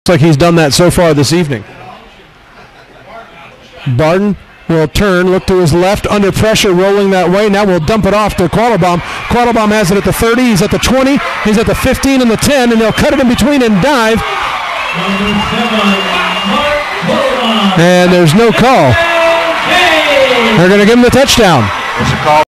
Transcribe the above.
Like he's done that so far this evening. Barden will turn, look to his left, under pressure, rolling that way. Now we'll dump it off to Quattlebaum. Quattlebaum has it at the 30, he's at the 20, he's at the 15 and the 10, and they'll cut it in between and dive. And there's no call. They're going to give him the touchdown.